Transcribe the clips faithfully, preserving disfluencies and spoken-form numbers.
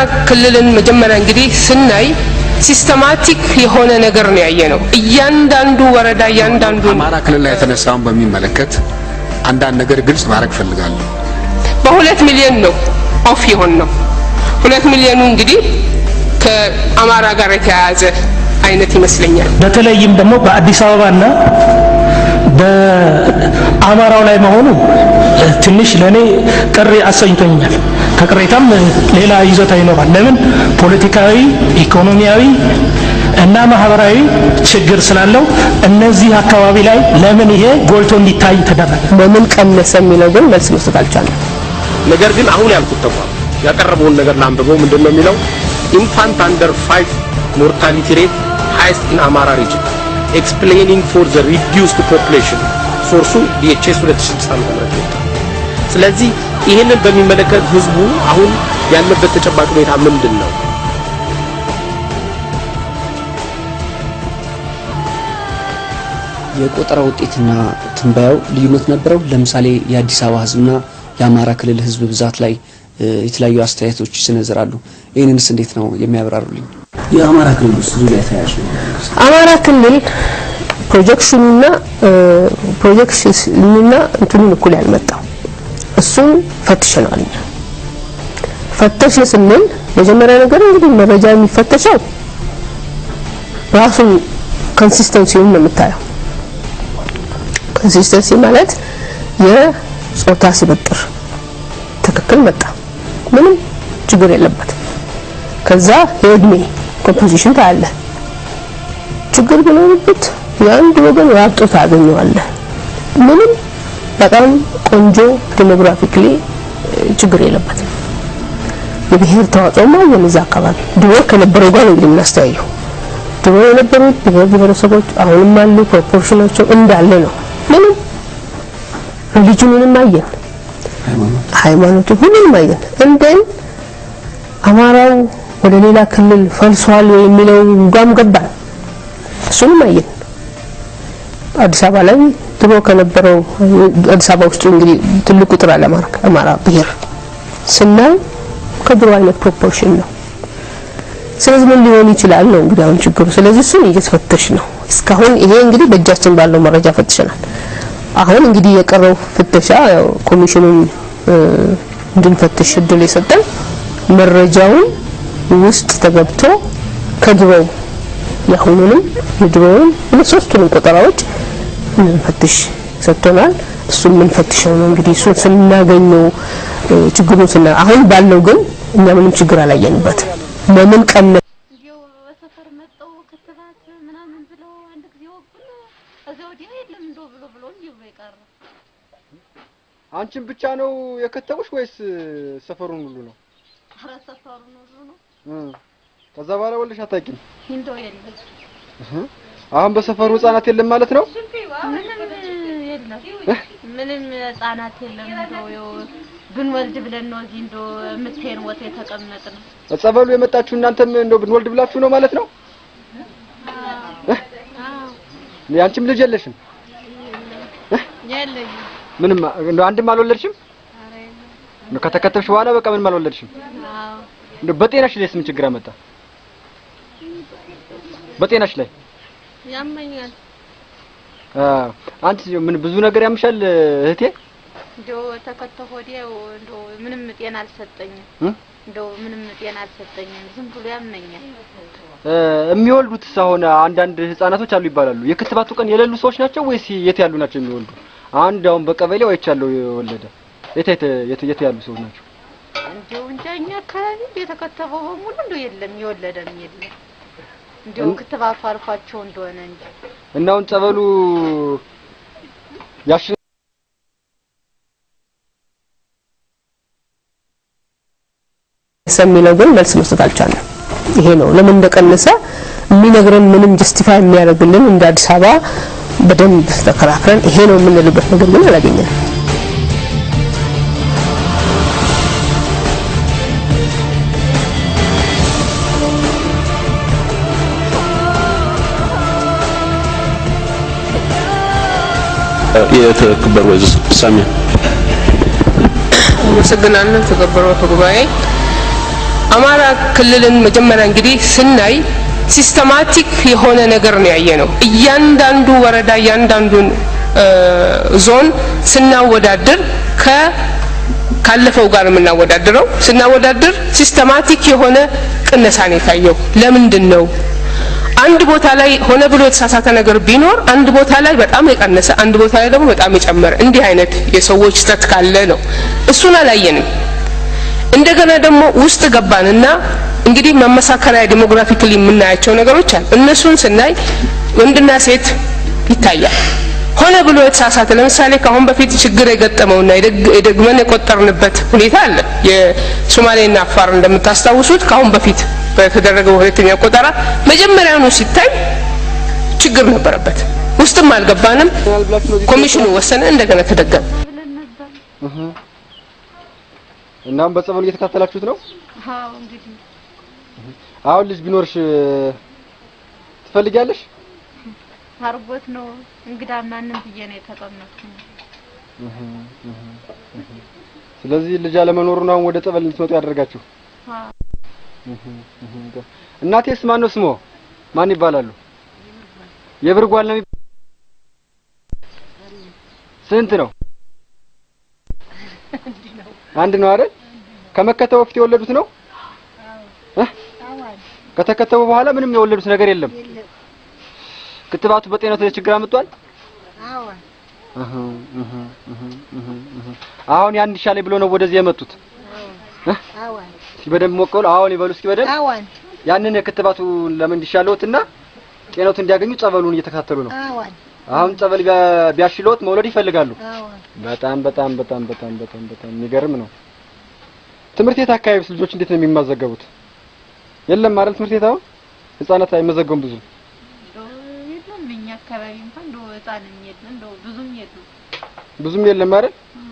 ክልልን መጀመሪያ እንግዲህ ስናይ ሲስተማቲክ የሆነ ነገር ነው ያየነው እያንዳንዱ ወረዳ እያንዳንዱ አማራ ክልል ላይ የተነሳውን በሚመለከት አንዳንድ ነገር ግልጽ ማድረግ ፈልጋለሁ በሁለት ሚሊዮን ነው ኦፍ ይሆን ነው ሁለት ሚሊዮኑ እንግዲህ ከአማራ ጋር የተያያዘ አይነት ይመስለኛል በተለይም ደግሞ በአዲስ አበባና በአማራው ላይ መሆኑ ትንሽ ለኔ ቅሬ አሰኝቶኛል ከቅሬታም ሌላ ይዘታ ይኖራል ለምን ፖለቲካዊ ኢኮኖሚያዊ እና ማህበራዊ ችግር ስላለው እነዚህ አካባቢ ላይ ለምን ይሄ ጎልቶ እንዲታይ ተደረገ በምን ቀነሰ የሚለው ግን መልስ መስጠት አልቻለም ነገር ግን አሁን ያልኩት ተቋም ያቀረበውን ነገር ላንብበው ምንድነው የሚለው infant under five mortality rate highest in Amara region explaining for the reduced population source D H S ሁለት ሺህ ስድስት ዓመተ ስለዚህ ይሄንን በሚመለከት ህዝቡ አሁን ያለበት ተጨባጭ ሁኔታ ምንድነው የቆጠራ ውጤትና ትንባያው ልዩነት ነበረው ለምሳሌ የአዲስ አበባ ህዝብና የአማራ ክልል ህዝብ ብዛት ላይ የተለያዩ አስተያየቶች ይሰነዘራሉ ይሄንንስ እንዴት ነው የሚያብራሩልኝ የአማራ ክልል ውስጥ ዙሪያ ታያሽ አማራ ክልል ፕሮጀክሽንና ፕሮጀክሽንና እንትኑን እኩል ያልመጣው እሱን ፈትሸናል ፈተሽ ስንል መጀመሪያ ነገር እንግዲህ መረጃ የሚፈተሸው ራሱ ኮንሲስተንሲውን ነው የምታየው ኮንሲስተንሲ ማለት የጾታ ስብጥር ትክክል መጣ ምንም ችግር የለበት ከዛ የእድሜ ኮምፖዚሽን ታያለ ችግር ቢኖርበት የአንድ ወገን ያብጦ ታገኘዋለህ ምንም በጣም ቆንጆ ዴሞግራፊክሊ ችግር የለበትም የብሔር ተዋጽኦማ የነዛ አካባቢ ድሮ ከነበረው ጋር ነው የምናስተያየው ድሮ የነበሩት ብሔር ብሔረሰቦች አሁንም አሉ ፕሮፖርሽናቸው እንዳለ ነው ምንም ሪሊጅኑንም አየን ሃይማኖቱ ሁሉንም አየን እንደን አማራው ወደ ሌላ ክልል ፈልሷል የሚለው ጋም ገባ እሱንም አየን አዲስ አበባ ላይ ድሮ ከነበረው አዲስ አበባ ውስጥ እንግዲህ ትልቁ ቁጥር አለ አማራ ብሔር ስናይ ከድሮ አይነት ፕሮፖርሽን ነው ስለዚህ ምን ሊሆን ይችላል ነው እንግዲህ አሁን ችግሩ ስለዚህ እሱን እየተፈተሽ ነው እስካሁን ይሄ እንግዲህ በእጃችን ባለው መረጃ ፈትሸናል አሁን እንግዲህ የቀረው ፍተሻ ያው ኮሚሽኑን እንድንፈትሽ እድል የሰጠን መረጃውን ውስጥ ተገብቶ ከድሮው ያሁኑንም የድሮውን ለሶስቱንም ቆጠራዎች እንፈትሽ ሰጥተናል እሱን ምን ፈትሸው ነው እንግዲህ እሱን ስናገኘው ችግሩን ስና አሁን ባለው ግን እኛ ምንም ችግር አላየንበት ለምን ቀነ ይው በሰፈር መጣው ከተባት ምናምን ብለው አንድ ጊዜ ወቁን እዛው ዲያ የለም እንዶ ብሎ ብሎ ይው ይቀር አንቺን ብቻ ነው የከተቡሽ ወይስ ሰፈሩን ሁሉ ነው አረ ሰፈሩን ሁሉ ነው እህ ከዛ በኋላ ወልሽ አታውቂም እንዶ የለም አሁን በሰፈሩ ህፃናት የለም ማለት ነው ምንም የለም ምንም ህፃናት የለም እንዶ ይው ብንወልድ ብለን ነው እዚህ እንዶ ምትሄን ወተ የተቀመጥነው ጸበሉ የመጣችሁ እናንተም እንዶ ብንወልድ ብላችሁ ነው ማለት ነው አዎ ያንቺም ልጅ የለሽም የለኝ ምንም እንዶ አንድም አልወለድሽም አረ የለም እንዶ ከተከተብሽ በኋላ በቃ ምንም አልወለድሽም አዎ እንዶ በጤናሽ ላይ ምን ችግር አመጣ በጤናሽ ላይ ያመኛል አዎ አንቺ ምን ብዙ ነገር ያምሻል እህቴ እንዶ ተከተፈ ወዲያው እንዶ ምንም ጤና አልሰጠኝም እንዶ ምንም ጤና አልሰጠኝም ዝም ብሎ ያመኛል የሚወልዱት ሳሆነ አንዳንድ ህፃናቶች አሉ ይባላሉ የክትባቱ ቀን የሌሉ ሰዎች ናቸው ወይስ የት ያሉ ናቸው የሚወልዱ አንድ አሁን በቀበሌው አይቻለው የወለደ የት የት የት ያሉ ሰዎች ናቸው እንዶ እንጃኛ ካሊ የተከተፈው በሙሉ እንዶ የለም የወለደም የለም እንዶ ክትባቱ አልፏቸው እንደሆነ እንጂ እና አሁን ጸበሉ ያሽ ሰሚለው ግን መልስ መስጠት አልቻለም ይሄ ነው ለምን እንደቀነሰ የሚነግረን ምንም ጀስቲፋይ የሚያደርግልን እንደ አዲስ አበባ በደንብ ተከራክረን ይሄ ነው የምንልበት ነገር ግን አላገኘንም የተከበሩ ወይስ ሳሚ መስገናለን ተከበሩ ተጉባኤ አማራ ክልልን መጀመሪያ እንግዲህ ስናይ ሲስተማቲክ የሆነ ነገር ነው ያየነው እያንዳንዱ ወረዳ እያንዳንዱን ዞን ስናወዳድር ከ ካለፈው ጋር ምናወዳድረው ስናወዳድር ሲስተማቲክ የሆነ ቅነሳኔ ታየው ለምንድነው አንድ ቦታ ላይ ሆነ ብሎ የተሳሳተ ነገር ቢኖር አንድ ቦታ ላይ በጣም የቀነሰ አንድ ቦታ ላይ ደግሞ በጣም የጨመረ እንዲህ አይነት የሰዎች ስተት ካለ ነው እሱን አላየንም እንደገና ደግሞ ውስጥ ገባንና እንግዲህ መመሳከሪያ ዲሞግራፊካሊ የምናያቸው ነገሮች አሉ እነሱን ስናይ ወንድና ሴት ይታያል ሆነ ብሎ የተሳሳተ ለምሳሌ ካሁን በፊት ችግር የገጠመውና የደግመን የቆጠርንበት ሁኔታ አለ የሶማሌና አፋር እንደምታስታውሱት ካሁን በፊት በተደረገው ሁለተኛ ቆጠራ መጀመሪያው ነው ሲታይ ችግር ነበረበት ውስጥም አልገባንም ኮሚሽኑ ወሰነ እንደገና ተደገመ እህ እናም በጸበሉ እየተከታተላችሁት ነው አዎ እንግዲህ አሁን ልጅ ቢኖርሽ ትፈልጊያለሽ አርቦት ነው እንግዳ ማንንም ብዬ ነው የተቀመጥኩት እህ እህ ስለዚህ ልጅ አለመኖሩ ነው ወደ ጸበል ልትመጡ ያደርጋችሁ አዎ እህ እህ እናቴስ ማን ነው ስሞ ማን ይባላሉ የብርጓል ነው ስንት ነው አንድ ነው አይደል ከመከተው በፊት የወለዱት ነው አዎ ከተከተው በኋላ ምንም የወለዱት ነገር የለም ክትባቱ በጤናው ችግር አመጣል አዎ አህ አህ አህ አህ አሁን ያን ይሻለ ብሎ ነው ወደዚህ የመጡት አዎ እስኪ በደንብ ሞቀው አሁን ይበሉ እስኪ በደንብ አዎ ያንን ክትባቱ ለምን ይሻለውትና ጤናው እንዲያገኙ ጸበሉን እየተከታተሉ ነው አዎ አሁን ጸበል ቢያሽሎት መውለድ ይፈልጋሉ አዎ በጣም በጣም በጣም በጣም በጣም በጣም የሚገርም ነው ትምህርት ቤት አካባቢስ ልጆች እንዴት ነው የሚማዘገቡት የለም ማለት ትምህርት ቤት አሁን ህፃናት አይመዘገቡም ብዙ የለም እኛ አካባቢ እንኳን ዶ ህፃንም የለም ዶ ብዙም የለም ብዙም የለም ማለት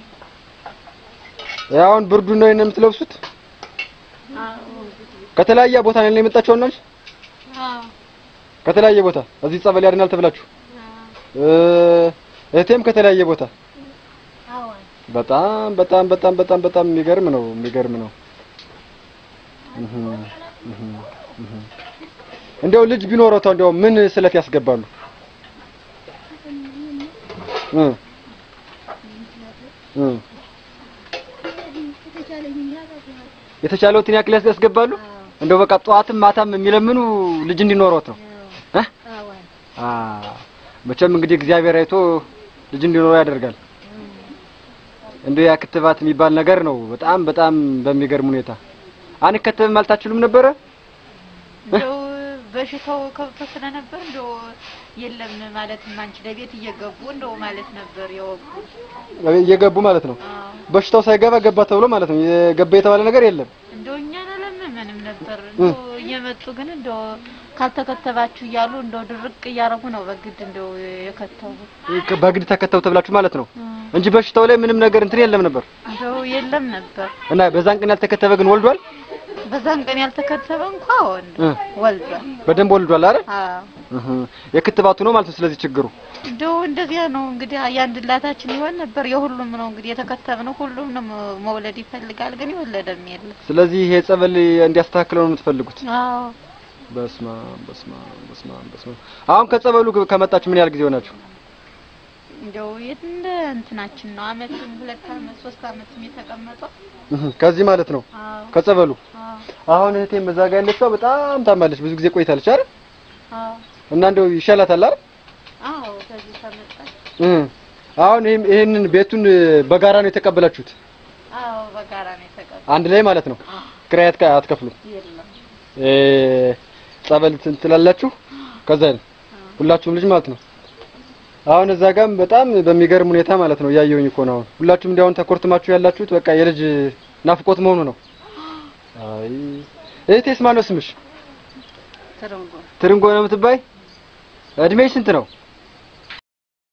ያውን ብርዱ ነው የምትለብሱት አዎ ከተለያየ ቦታ ነው የመጣችው እናንቺ አዎ ከተለያየ ቦታ እዚህ ጸበል ያድናል ተብላችሁ እህቴም ከተለያየ ቦታ አዎ በጣም በጣም በጣም በጣም በጣም የሚገርም ነው የሚገርም ነው እህ እህ እህ እንደው ልጅ ቢኖረው ታው እንደው ምን ስለት ያስገባሉ እ እ የተቻለውትን ያክል ያስገባሉ እንደው በቃ ጧትም ማታም የሚለምኑ ልጅ እንዲኖሩት ነው እ አ መቼም እንግዲህ እግዚአብሔር አይቶ ልጅ እንዲኖር ያደርጋል እንደ ያ ክትባት የሚባል ነገር ነው በጣም በጣም በሚገርም ሁኔታ አንከተብም ማልታችሁም ነበር እንደው በሽታው ከብቶ ስለነበር እንደው የለም ማለት ማንቺ ለቤት እየገቡ እንደው ማለት ነበር የወጉ እየገቡ ማለት ነው በሽታው ሳይገባ ገባ ተብሎ ማለት ነው የገባ የተባለ ነገር የለም እንደው እኛ ለምን ነበር እንደው እየመጡ ግን እንደው ካልተከተባችሁ ይያሉ እንደው ድርቅ ያረጉ ነው በግድ እንደው የከተቡ በግድ ተከተው ተብላችሁ ማለት ነው እንጂ በሽታው ላይ ምንም ነገር እንትን የለም ነበር እንደው የለም ነበር እና በዛን ቀን ያልተከተበ ግን ወልዷል በዛን ቀን ያልተከተበ እንኳን ወልዷል በደንብ ወልዷል አይደል አዎ እህ የክትባቱ ነው ማለት ነው ስለዚህ ችግሩ እንደው እንደዚያ ነው እንግዲህ አያንድላታችን ይሆን ነበር የሁሉም ነው እንግዲህ የተከተብነው ሁሉም ነው መውለድ ይፈልጋል ግን ይወለደም የለም ስለዚህ ይሄ ጸበል እንዲያስተካክለው ነው የምትፈልጉት አዎ በስማ በስማ በስማ በስማ አሁን ከጸበሉ ከመጣችሁ ምን ያህል ጊዜ ሆናችሁ እንደው እንደ እንትናችን ነው አመት ሁለት አመት ሶስት አመት የተቀመጠው ከዚህ ማለት ነው አዎ ከጸበሉ አዎ አሁን እህቴ መዛጋ ያለችው በጣም ታማለች ብዙ ጊዜ ቆይታለች አይደል አዎ እና እንደው ይሻላታል አይደል አዎ ከዚህ ተመጣጣች እህ አሁን ይሄንን ቤቱን በጋራ ነው የተቀበላችሁት አዎ በጋራ ነው የተቀበለው አንድ ላይ ማለት ነው ክራያት አትከፍሉ የለም እ ጸበል ትላላችሁ ከዛ ሁላችሁም ልጅ ማለት ነው አሁን እዛ ጋርም በጣም በሚገርም ሁኔታ ማለት ነው ያየውኝ እኮ ነው ሁላችሁም እንዲያውን ተኮርትማችሁ ያላችሁት በቃ የልጅ ናፍቆት መሆኑ ነው አይ እህቴስ ማን ነው ስምሽ ትርንጎ ትርንጎ ነው የምትባይ እድሜሽ ስንት ነው